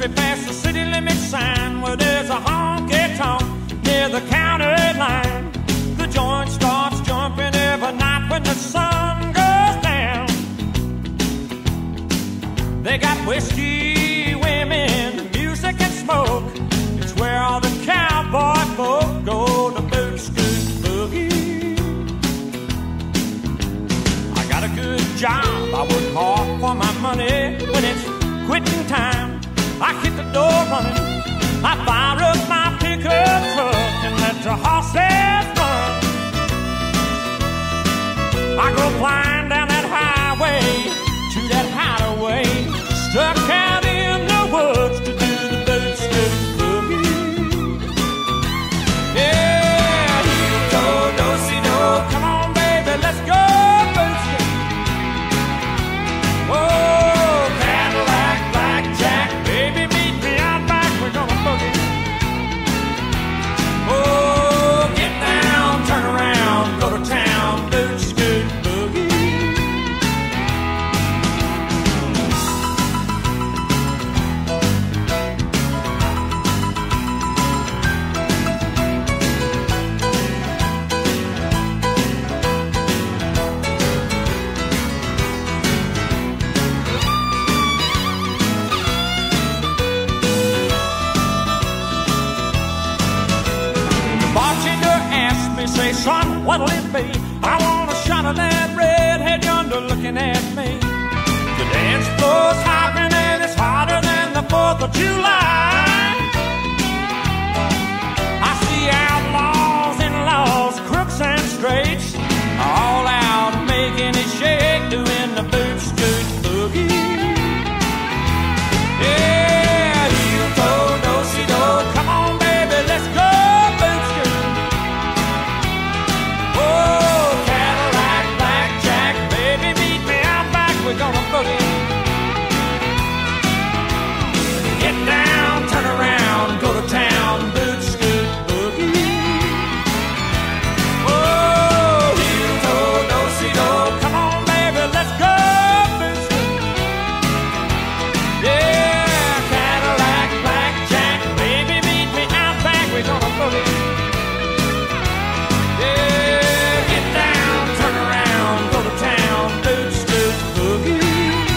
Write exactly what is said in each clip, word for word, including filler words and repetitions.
country past the city limit sign where there's a honky-tonk near the county line. The joint starts jumping every night when the sun goes down. They got whiskey, women, music and smoke. It's where all the cowboy folk go to boot scoot boogie. I got a good job, I work hard for my money. When it's quitting time, I hit the door running. I fire up my pickup truck and let the horses run. I go flying down that highway to that hideaway, stuck out in the woods to do the boot scoot boogie. Yeah, heel toe, do-si-do, come on baby, let's go boot scoot. Oh, Cadillac, blackjack, baby, meet me out back, we're gonna boogie. Oh, get down, turn around, go to town, boot scoot boogie. Bartender asked me, say, son, what'll it be? I want a shot of that redhead yonder looking at me. The dance floor's hopping and it's hotter than the fourth of July. I see outlaws and laws, crooks and straights, all out making it shake, doing the boot scoot boogie. Yeah, heel toe, do-si-do, come on baby, let's go boot scoot. Oh, Cadillac, blackjack, baby, meet me out back, we're gonna boogie. Get down, turn around, go to town, boot scoot boogie. Oh, heel toe, do-si-do, come on baby, let's go boot scoot. Yeah, Cadillac, blackjack, baby, meet me out back, we're gonna boogie. Yeah, get down, turn around, go to town, boot scoot boogie.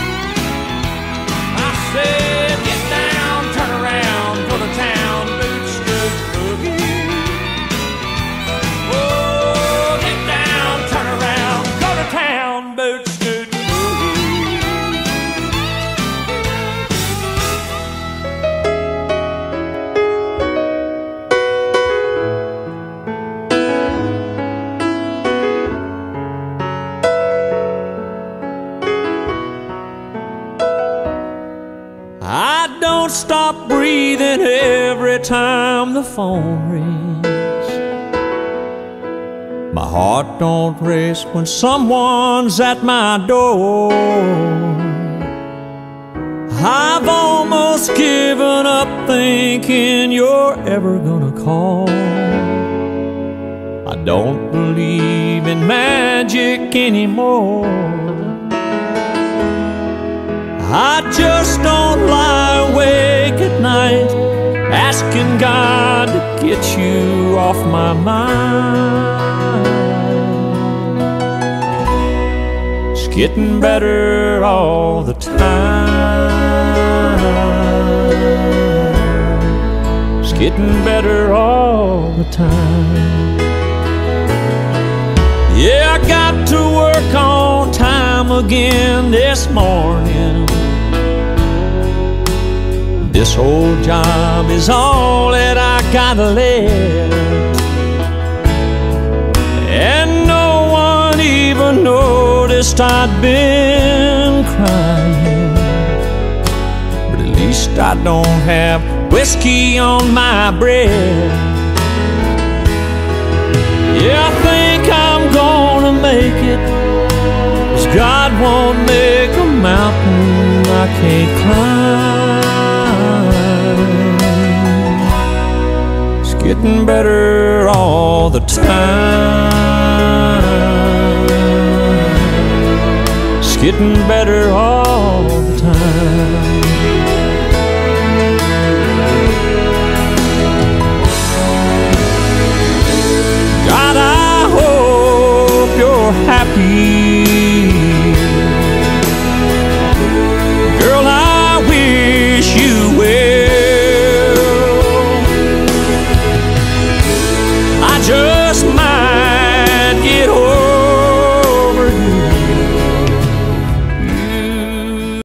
I said, get down, turn around, go to town, boot scoot boogie. Oh, get down, turn around, go to town, boot scoot boogie. I don't stop breathing every time the phone rings. My heart don't race when someone's at my door. I've almost given up thinking you're ever gonna call. I don't believe in magic anymore. I just don't lie awake at night asking God to get you off my mind. It's getting better all the time. It's getting better all the time. Yeah, I got to work on time again this morning. This whole job is all that I got left, and no one even noticed I'd been crying. But at least I don't have whiskey on my breath. Yeah, I think I'm gonna make it, 'cause God won't make a mountain I can't climb. It's getting better all the time. It's getting better all the time. be